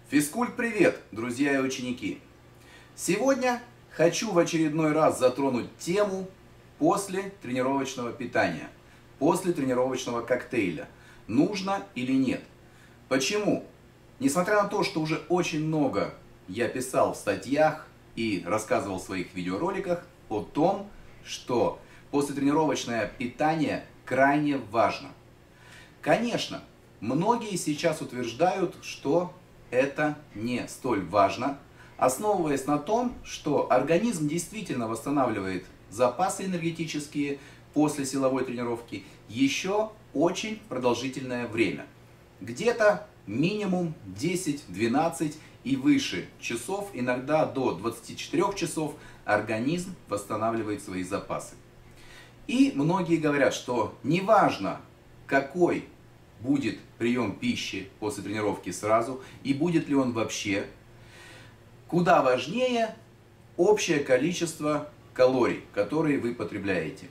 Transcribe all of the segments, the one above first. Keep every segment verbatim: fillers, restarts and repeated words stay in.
Физкульт-привет, друзья и ученики! Сегодня хочу в очередной раз затронуть тему после тренировочного питания, после тренировочного коктейля. Нужно или нет? Почему? Несмотря на то, что уже очень много я писал в статьях и рассказывал в своих видеороликах о том, что послетренировочное питание крайне важно. Конечно, многие сейчас утверждают, что это не столь важно, основываясь на том, что организм действительно восстанавливает запасы энергетические после силовой тренировки еще очень продолжительное время. Где-то минимум десять-двенадцать и выше часов, иногда до двадцати четырёх часов организм восстанавливает свои запасы. И многие говорят, что неважно, какой будет прием пищи после тренировки сразу, и будет ли он вообще, куда важнее общее количество калорий, которые вы потребляете.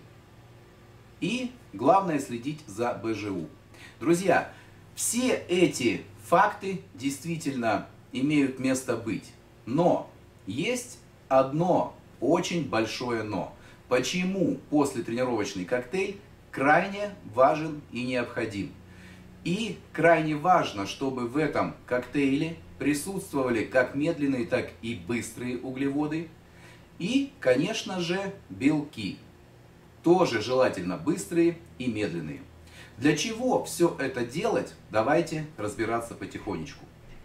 И главное следить за бэ жэ у. Друзья, все эти факты действительно имеют место быть. Но есть одно очень большое но. Почему послетренировочный коктейль крайне важен и необходим? И крайне важно, чтобы в этом коктейле присутствовали как медленные, так и быстрые углеводы. И, конечно же, белки. Тоже желательно быстрые и медленные. Для чего все это делать? Давайте разбираться потихонечку.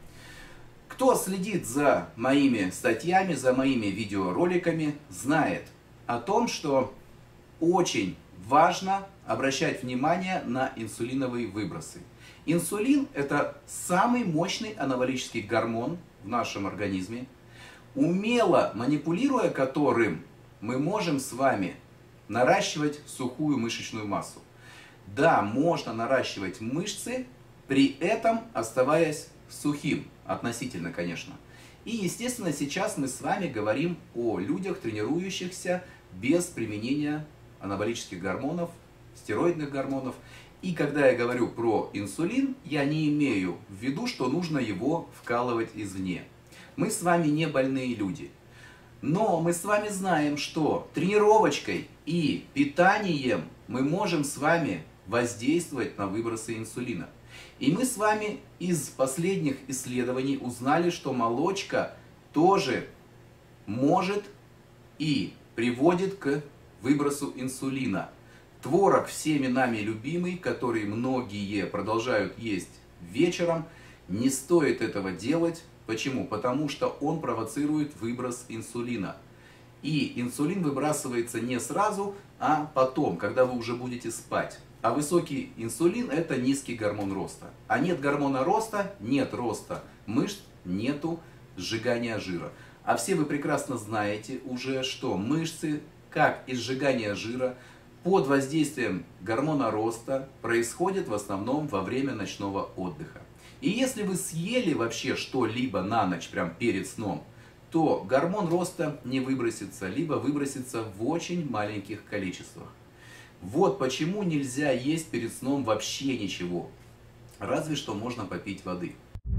Кто следит за моими статьями, за моими видеороликами, знает о том, что очень важно обращать внимание на инсулиновые выбросы. Инсулин – это самый мощный анаболический гормон в нашем организме, умело манипулируя которым мы можем с вами наращивать сухую мышечную массу. Да, можно наращивать мышцы, при этом оставаясь сухим, относительно, конечно. И, естественно, сейчас мы с вами говорим о людях, тренирующихся без применения анаболических гормонов, стероидных гормонов. И когда я говорю про инсулин, я не имею в виду, что нужно его вкалывать извне. Мы с вами не больные люди. Но мы с вами знаем, что тренировочкой и питанием мы можем с вами воздействовать на выбросы инсулина. И мы с вами из последних исследований узнали, что молочка тоже может и приводит к выбросу инсулина. Творог, всеми нами любимый, который многие продолжают есть вечером, не стоит этого делать. Почему? Потому что он провоцирует выброс инсулина. И инсулин выбрасывается не сразу, а потом, когда вы уже будете спать. А высокий инсулин – это низкий гормон роста. А нет гормона роста – нет роста мышц, нету сжигания жира. А все вы прекрасно знаете уже, что мышцы, как и сжигание жира, под воздействием гормона роста происходит в основном во время ночного отдыха. И если вы съели вообще что-либо на ночь, прям перед сном, то гормон роста не выбросится, либо выбросится в очень маленьких количествах. Вот почему нельзя есть перед сном вообще ничего. Разве что можно попить воды.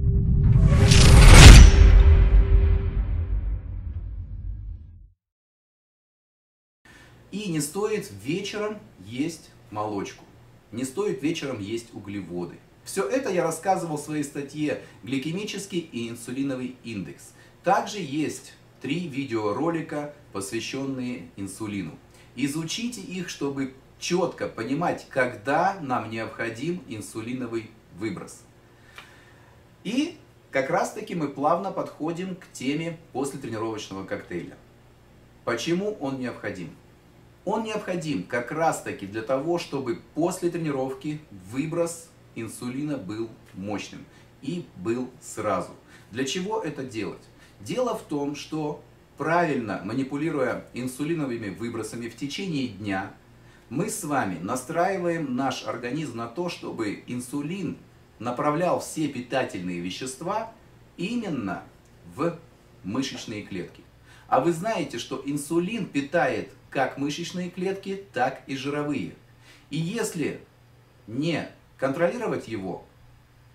И не стоит вечером есть молочку. Не стоит вечером есть углеводы. Все это я рассказывал в своей статье «Гликемический и инсулиновый индекс». Также есть три видеоролика, посвященные инсулину. Изучите их, чтобы четко понимать, когда нам необходим инсулиновый выброс. И как раз таки мы плавно подходим к теме послетренировочного коктейля. Почему он необходим? Он необходим как раз таки для того, чтобы после тренировки выброс инсулина был мощным и был сразу. Для чего это делать? Дело в том, что правильно манипулируя инсулиновыми выбросами в течение дня, мы с вами настраиваем наш организм на то, чтобы инсулин направлял все питательные вещества именно в мышечные клетки. А вы знаете, что инсулин питает как мышечные клетки, так и жировые. И если не контролировать его,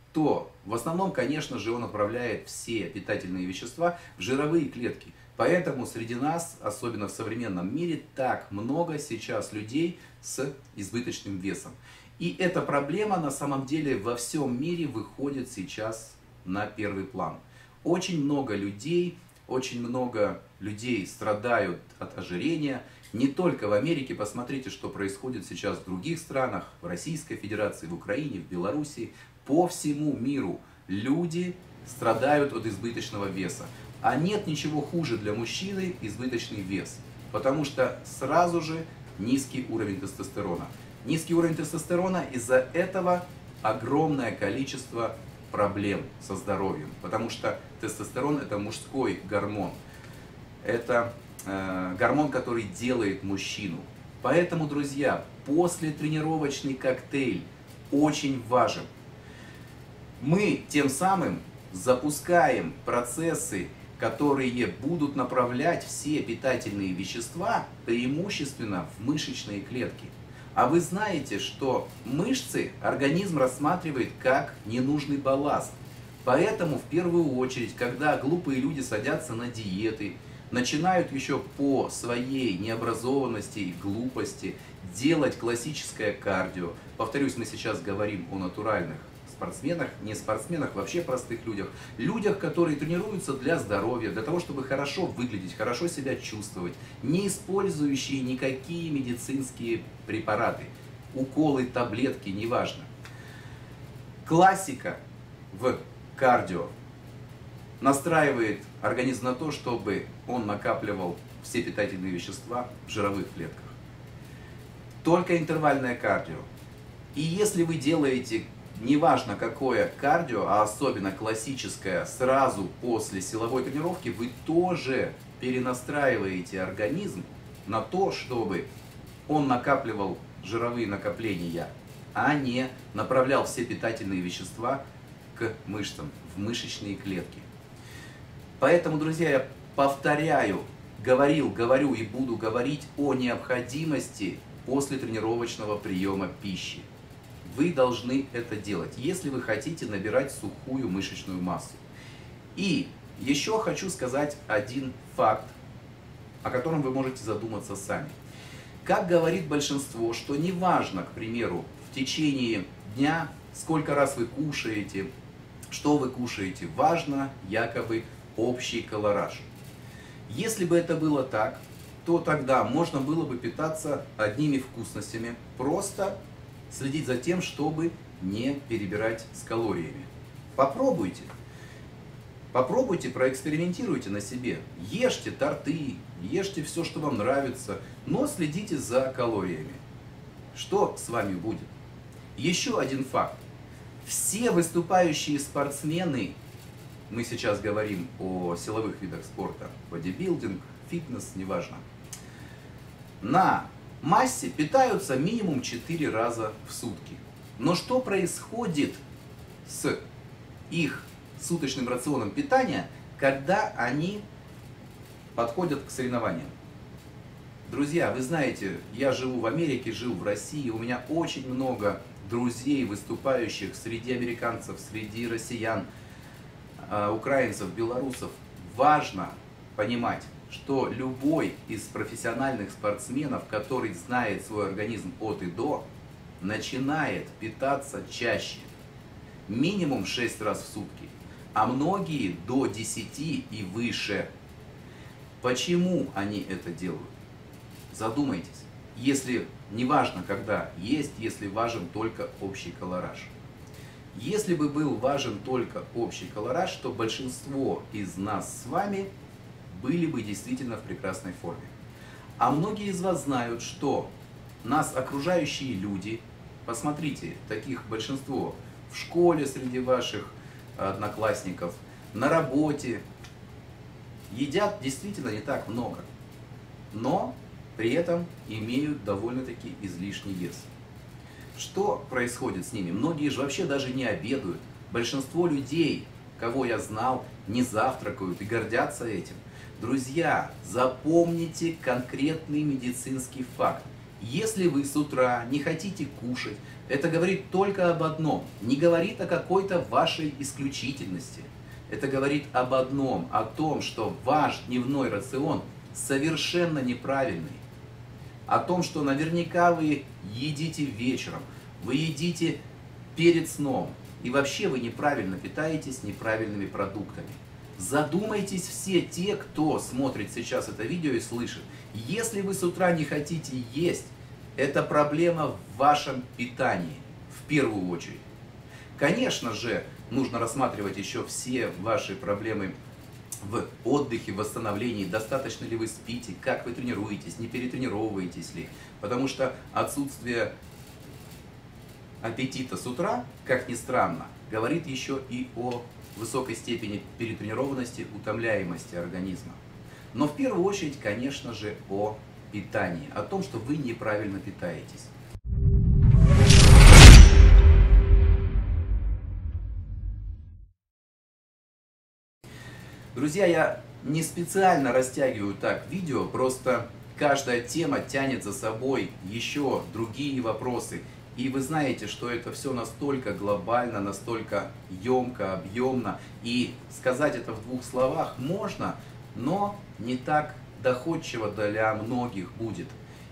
то в основном, конечно же, он отправляет все питательные вещества в жировые клетки. Поэтому среди нас, особенно в современном мире, так много сейчас людей с избыточным весом. И эта проблема на самом деле во всем мире выходит сейчас на первый план. Очень много людей, очень много людей страдают от ожирения. Не только в Америке, посмотрите, что происходит сейчас в других странах, в Российской Федерации, в Украине, в Белоруссии. По всему миру люди страдают от избыточного веса. А нет ничего хуже для мужчины избыточный вес, потому что сразу же низкий уровень тестостерона. Низкий уровень тестостерона, из-за этого огромное количество проблем со здоровьем, потому что тестостерон это мужской гормон, это э, гормон, который делает мужчину. Поэтому, друзья, послетренировочный коктейль очень важен. Мы тем самым запускаем процессы, которые будут направлять все питательные вещества преимущественно в мышечные клетки. А вы знаете, что мышцы организм рассматривает как ненужный балласт. Поэтому в первую очередь, когда глупые люди садятся на диеты, начинают еще по своей необразованности и глупости делать классическое кардио. Повторюсь, мы сейчас говорим о натуральных спортсменах, не спортсменах, вообще простых людях. Людях, которые тренируются для здоровья, для того, чтобы хорошо выглядеть, хорошо себя чувствовать, не использующие никакие медицинские препараты, уколы, таблетки, неважно. Классика в кардио настраивает организм на то, чтобы он накапливал все питательные вещества в жировых клетках. Только интервальное кардио. И если вы делаете неважно какое кардио, а особенно классическое, сразу после силовой тренировки, вы тоже перенастраиваете организм на то, чтобы он накапливал жировые накопления, а не направлял все питательные вещества к мышцам, в мышечные клетки. Поэтому, друзья, я повторяю, говорил, говорю и буду говорить о необходимости послетренировочного приема пищи. Вы должны это делать, если вы хотите набирать сухую мышечную массу. И еще хочу сказать один факт, о котором вы можете задуматься сами. Как говорит большинство, что не важно, к примеру, в течение дня, сколько раз вы кушаете, что вы кушаете, важно якобы общий колораж. Если бы это было так, то тогда можно было бы питаться одними вкусностями, просто следить за тем, чтобы не перебирать с калориями. Попробуйте. Попробуйте, проэкспериментируйте на себе. Ешьте торты, ешьте все, что вам нравится, но следите за калориями. Что с вами будет? Еще один факт. Все выступающие спортсмены, мы сейчас говорим о силовых видах спорта, бодибилдинг, фитнес, неважно, на массе питаются минимум четыре раза в сутки. Но что происходит с их суточным рационом питания, когда они подходят к соревнованиям? Друзья, вы знаете, я живу в Америке, жил в России, у меня очень много друзей, выступающих среди американцев, среди россиян, украинцев, белорусов. Важно понимать, что любой из профессиональных спортсменов, который знает свой организм от и до, начинает питаться чаще, минимум шесть раз в сутки, а многие до десяти и выше. Почему они это делают? Задумайтесь, если не важно, когда есть, если важен только общий колораж. Если бы был важен только общий колораж, то большинство из нас с вами были бы действительно в прекрасной форме. А многие из вас знают, что нас окружающие люди, посмотрите, таких большинство в школе среди ваших одноклассников, на работе, едят действительно не так много, но при этом имеют довольно-таки излишний вес. Что происходит с ними? Многие же вообще даже не обедают. Большинство людей, кого я знал, не завтракают и гордятся этим. Друзья, запомните конкретный медицинский факт. Если вы с утра не хотите кушать, это говорит только об одном. Не говорит о какой-то вашей исключительности. Это говорит об одном, о том, что ваш дневной рацион совершенно неправильный. О том, что наверняка вы едите вечером, вы едите перед сном. И вообще вы неправильно питаетесь неправильными продуктами. Задумайтесь все те, кто смотрит сейчас это видео и слышит. Если вы с утра не хотите есть, это проблема в вашем питании, в первую очередь. Конечно же, нужно рассматривать еще все ваши проблемы в отдыхе, в восстановлении, достаточно ли вы спите, как вы тренируетесь, не перетренировываетесь ли. Потому что отсутствие аппетита с утра, как ни странно, говорит еще и о высокой степени перетренированности, утомляемости организма. Но в первую очередь, конечно же, о питании, о том, что вы неправильно питаетесь. Друзья, я не специально растягиваю так видео, просто каждая тема тянет за собой еще другие вопросы. И вы знаете, что это все настолько глобально, настолько емко, объемно. И сказать это в двух словах можно, но не так доходчиво для многих будет.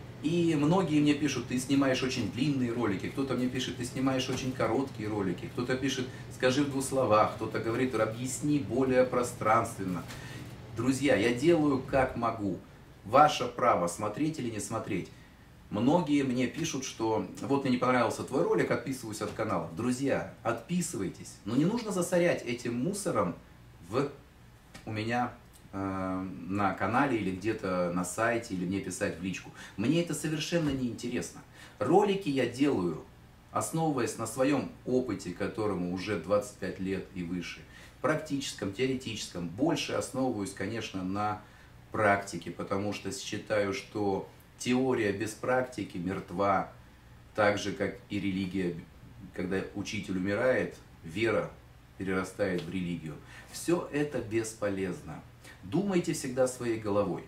И многие мне пишут: ты снимаешь очень длинные ролики, кто-то мне пишет: ты снимаешь очень короткие ролики, кто-то пишет: скажи в двух словах, кто-то говорит: объясни более пространственно. Друзья, я делаю как могу. Ваше право смотреть или не смотреть. Многие мне пишут, что вот мне не понравился твой ролик, отписываюсь от канала. Друзья, отписывайтесь, но не нужно засорять этим мусором в, у меня э, на канале или где-то на сайте, или мне писать в личку. Мне это совершенно не интересно. Ролики я делаю, основываясь на своем опыте, которому уже двадцать пять лет и выше, практическом, теоретическом. Больше основываюсь, конечно, на практике, потому что считаю, что теория без практики мертва, так же, как и религия. Когда учитель умирает, вера перерастает в религию. Все это бесполезно. Думайте всегда своей головой.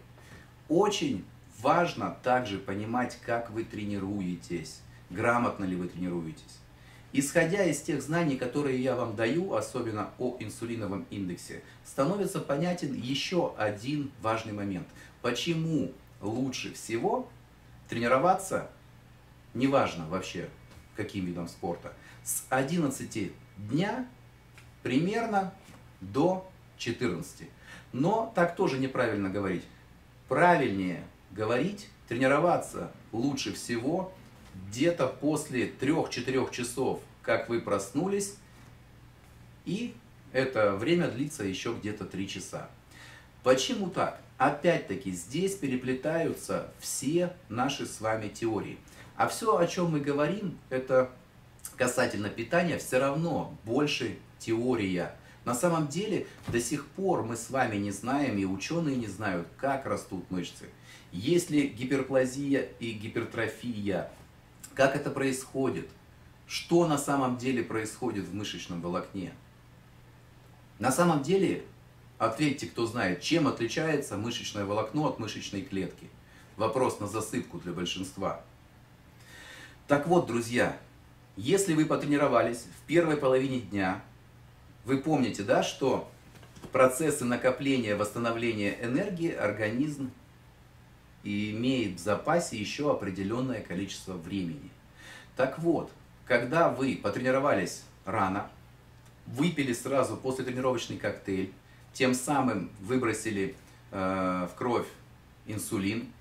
Очень важно также понимать, как вы тренируетесь, грамотно ли вы тренируетесь. Исходя из тех знаний, которые я вам даю, особенно о инсулиновом индексе, становится понятен еще один важный момент. Почему лучше всего тренироваться, неважно вообще каким видом спорта, с одиннадцати дня примерно до четырнадцати. Но так тоже неправильно говорить. Правильнее говорить, тренироваться лучше всего где-то после трёх-четырёх часов, как вы проснулись, и это время длится еще где-то три часа. Почему так? Опять-таки, здесь переплетаются все наши с вами теории. А все, о чем мы говорим, это касательно питания, все равно больше теория. На самом деле, до сих пор мы с вами не знаем, и ученые не знают, как растут мышцы. Есть ли гиперплазия и гипертрофия, как это происходит, что на самом деле происходит в мышечном волокне. На самом деле, ответьте, кто знает, чем отличается мышечное волокно от мышечной клетки. Вопрос на засыпку для большинства. Так вот, друзья, если вы потренировались в первой половине дня, вы помните, да, что процессы накопления, восстановления энергии организм имеет в запасе еще определенное количество времени. Так вот, когда вы потренировались рано, выпили сразу послетренировочный коктейль, тем самым выбросили э, в кровь инсулин,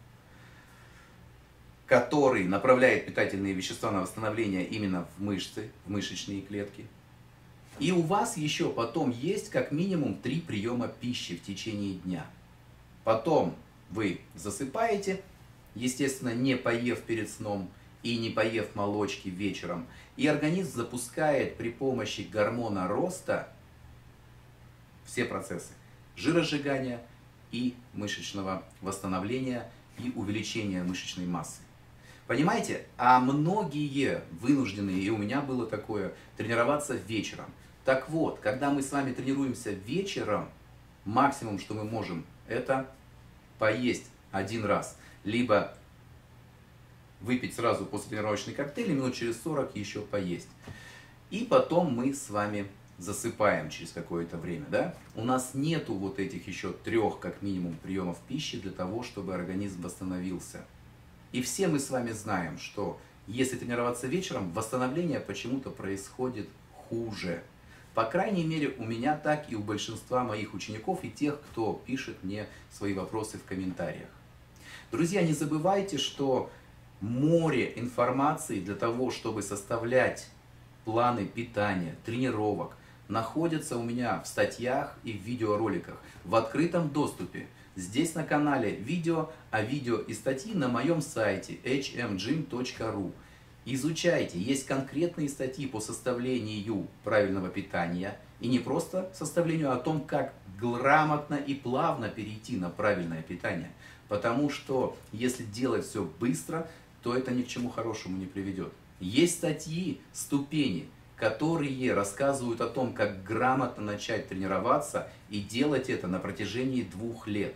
который направляет питательные вещества на восстановление именно в мышцы, в мышечные клетки. И у вас еще потом есть как минимум три приема пищи в течение дня. Потом вы засыпаете, естественно, не поев перед сном и не поев молочки вечером. И организм запускает при помощи гормона роста все процессы жиросжигания и мышечного восстановления и увеличения мышечной массы. Понимаете? А многие вынуждены, и у меня было такое, тренироваться вечером. Так вот, когда мы с вами тренируемся вечером, максимум, что мы можем, это поесть один раз. Либо выпить сразу после тренировочный коктейль и минут через сорок еще поесть. И потом мы с вами засыпаем через какое-то время. Да? У нас нету вот этих еще трех, как минимум, приемов пищи для того, чтобы организм восстановился. И все мы с вами знаем, что если тренироваться вечером, восстановление почему-то происходит хуже. По крайней мере, у меня так и у большинства моих учеников и тех, кто пишет мне свои вопросы в комментариях. Друзья, не забывайте, что море информации для того, чтобы составлять планы питания, тренировок, находятся у меня в статьях и в видеороликах в открытом доступе. Здесь на канале видео, а видео и статьи на моем сайте эйч эм джим точка ру. Изучайте, есть конкретные статьи по составлению правильного питания. И не просто составлению, а о том, как грамотно и плавно перейти на правильное питание. Потому что если делать все быстро, то это ни к чему хорошему не приведет. Есть статьи, ступени, которые рассказывают о том, как грамотно начать тренироваться и делать это на протяжении двух лет.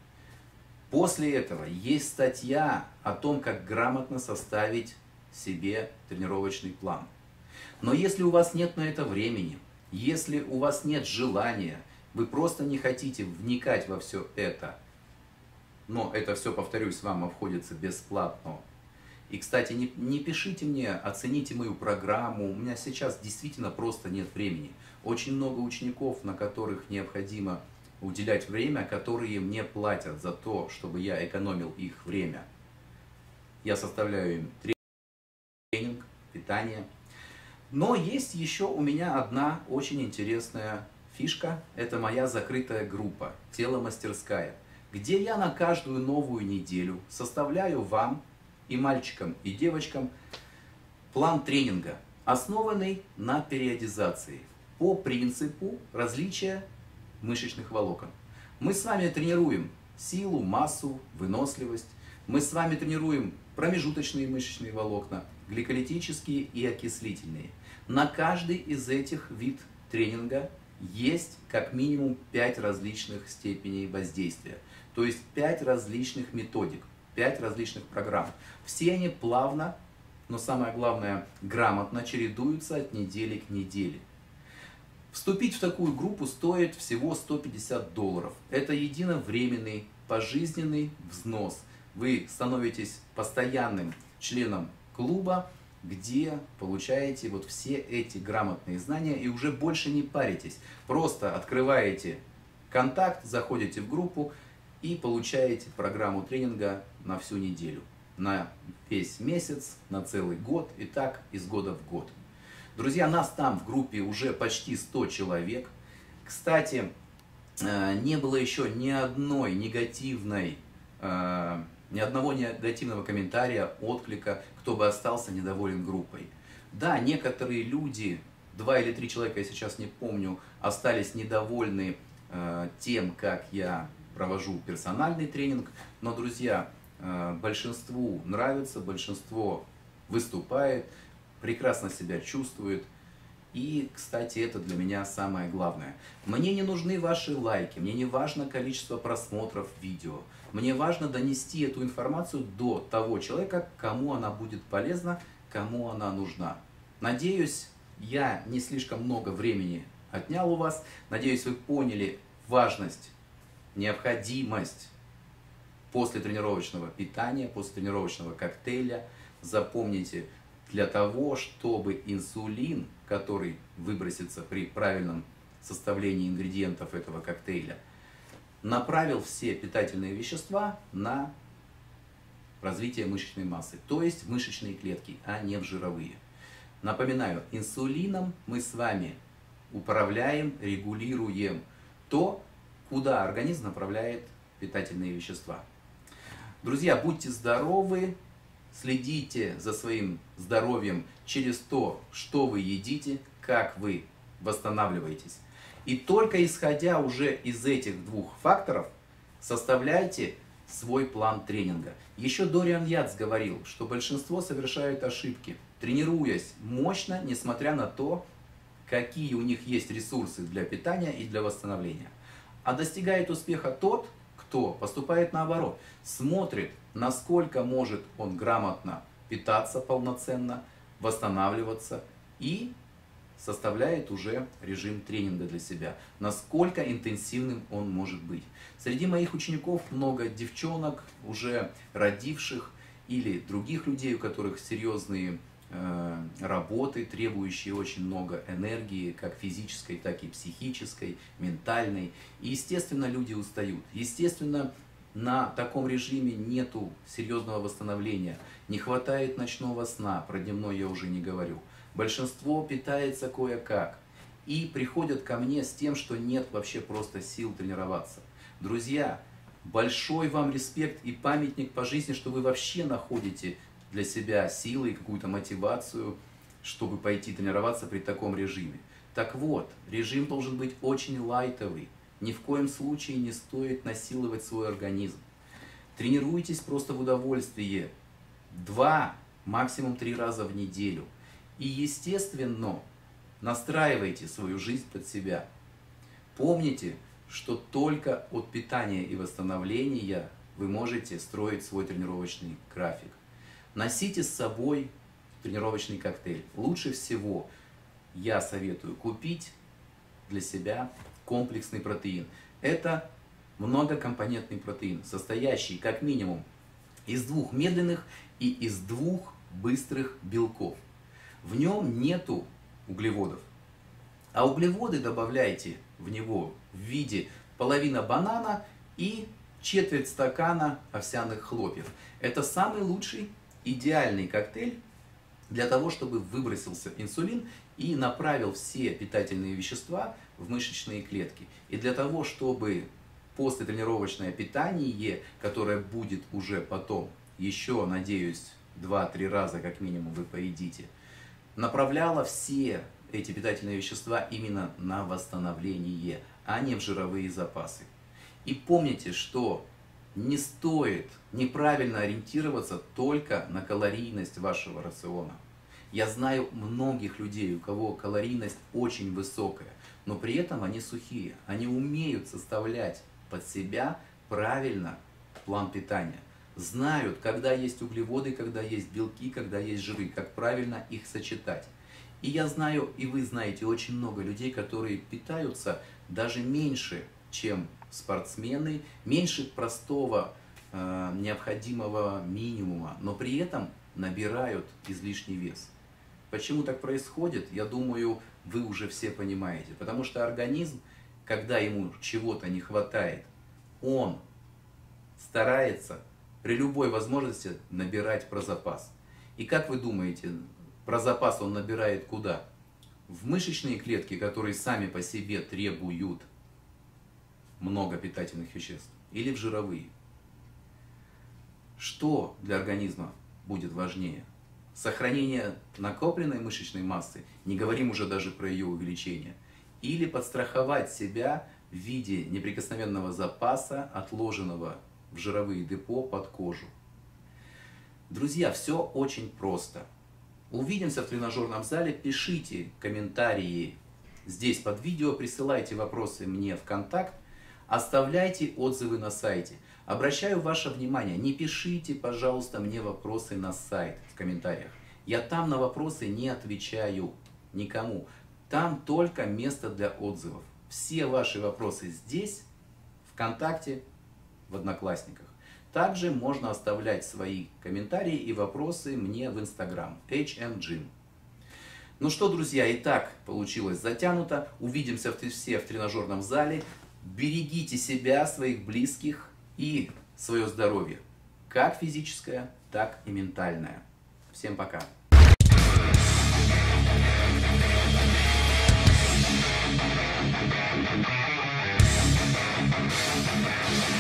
После этого есть статья о том, как грамотно составить себе тренировочный план. Но если у вас нет на это времени, если у вас нет желания, вы просто не хотите вникать во все это, но это все, повторюсь, вам обходится бесплатно. И, кстати, не, не пишите мне, оцените мою программу, у меня сейчас действительно просто нет времени. Очень много учеников, на которых необходимо уделять время, которые мне платят за то, чтобы я экономил их время. Я составляю им тренинг, питание. Но есть еще у меня одна очень интересная фишка. Это моя закрытая группа «Тело-мастерская», где я на каждую новую неделю составляю вам, и мальчикам, и девочкам, план тренинга, основанный на периодизации по принципу различия мышечных волокон. Мы с вами тренируем силу, массу, выносливость. Мы с вами тренируем промежуточные мышечные волокна, гликолитические и окислительные. На каждый из этих вид тренинга есть как минимум пять различных степеней воздействия. То есть пять различных методик, пять различных программ. Все они плавно, но самое главное, грамотно чередуются от недели к неделе. Вступить в такую группу стоит всего сто пятьдесят долларов. Это единовременный, пожизненный взнос. Вы становитесь постоянным членом клуба, где получаете вот все эти грамотные знания и уже больше не паритесь. Просто открываете контакт, заходите в группу и получаете программу тренинга на всю неделю, на весь месяц, на целый год и так из года в год. Друзья, нас там в группе уже почти сто человек. Кстати, не было еще ни одной негативной, ни одного негативного комментария, отклика, кто бы остался недоволен группой. Да, некоторые люди, два или три человека, я сейчас не помню, остались недовольны тем, как я провожу персональный тренинг. Но, друзья, большинству нравится, большинство выступает, прекрасно себя чувствует. И, кстати, это для меня самое главное. Мне не нужны ваши лайки, мне не важно количество просмотров видео. Мне важно донести эту информацию до того человека, кому она будет полезна, кому она нужна. Надеюсь, я не слишком много времени отнял у вас. Надеюсь, вы поняли важность, необходимость после тренировочного питания, после тренировочного коктейля. Запомните, для того, чтобы инсулин, который выбросится при правильном составлении ингредиентов этого коктейля, направил все питательные вещества на развитие мышечной массы, то есть в мышечные клетки, а не в жировые. Напоминаю, инсулином мы с вами управляем, регулируем то, куда организм направляет питательные вещества. Друзья, будьте здоровы, следите за своим здоровьем через то, что вы едите, как вы восстанавливаетесь. И только исходя уже из этих двух факторов, составляйте свой план тренинга. Еще Дориан Ятс говорил, что большинство совершают ошибки, тренируясь мощно, несмотря на то, какие у них есть ресурсы для питания и для восстановления. А достигает успеха тот, кто поступает наоборот, смотрит, насколько может он грамотно питаться полноценно, восстанавливаться и составляет уже режим тренинга для себя. Насколько интенсивным он может быть. Среди моих учеников много девчонок, уже родивших, или других людей, у которых серьезные э, работы, требующие очень много энергии, как физической, так и психической, ментальной. И, естественно, люди устают. Естественно, на таком режиме нету серьезного восстановления. Не хватает ночного сна, про дневной я уже не говорю. Большинство питается кое-как. И приходят ко мне с тем, что нет вообще просто сил тренироваться. Друзья, большой вам респект и памятник по жизни, что вы вообще находите для себя силы и какую-то мотивацию, чтобы пойти тренироваться при таком режиме. Так вот, режим должен быть очень лайтовый. Ни в коем случае не стоит насиловать свой организм. Тренируйтесь просто в удовольствие. Два, максимум три раза в неделю. И, естественно, настраивайте свою жизнь под себя. Помните, что только от питания и восстановления вы можете строить свой тренировочный график. Носите с собой тренировочный коктейль. Лучше всего я советую купить для себя комплексный протеин. Это многокомпонентный протеин, состоящий как минимум из двух медленных и из двух быстрых белков. В нем нету углеводов. А углеводы добавляйте в него в виде половина банана и четверть стакана овсяных хлопьев. Это самый лучший, идеальный коктейль для того, чтобы выбросился инсулин и направил все питательные вещества в мышечные клетки. И для того, чтобы послетренировочное питание, которое будет уже потом, еще, надеюсь, два-три раза как минимум вы поедите, направляло все эти питательные вещества именно на восстановление, а не в жировые запасы. И помните, что не стоит неправильно ориентироваться только на калорийность вашего рациона. Я знаю многих людей, у кого калорийность очень высокая, но при этом они сухие. Они умеют составлять под себя правильно план питания. Знают, когда есть углеводы, когда есть белки, когда есть жиры, как правильно их сочетать. И я знаю, и вы знаете очень много людей, которые питаются даже меньше, чем спортсмены, меньше простого э, необходимого минимума, но при этом набирают излишний вес. Почему так происходит, я думаю, вы уже все понимаете. Потому что организм, когда ему чего-то не хватает, он старается при любой возможности набирать про запас. И как вы думаете, про запас он набирает куда? В мышечные клетки, которые сами по себе требуют много питательных веществ, или в жировые? Что для организма будет важнее? Сохранение накопленной мышечной массы, не говорим уже даже про ее увеличение, или подстраховать себя в виде неприкосновенного запаса, отложенного в жировые депо под кожу? Друзья, все очень просто. Увидимся в тренажерном зале, пишите комментарии здесь под видео, присылайте вопросы мне в контакт, оставляйте отзывы на сайте. Обращаю ваше внимание, не пишите, пожалуйста, мне вопросы на сайт в комментариях. Я там на вопросы не отвечаю никому. Там только место для отзывов. Все ваши вопросы здесь, ВКонтакте, в Одноклассниках. Также можно оставлять свои комментарии и вопросы мне в Instagram эйч эм джим. Ну что, друзья, и так получилось затянуто. Увидимся все в тренажерном зале. Берегите себя, своих близких и свое здоровье. Как физическое, так и ментальное. Всем пока. We'll be right back.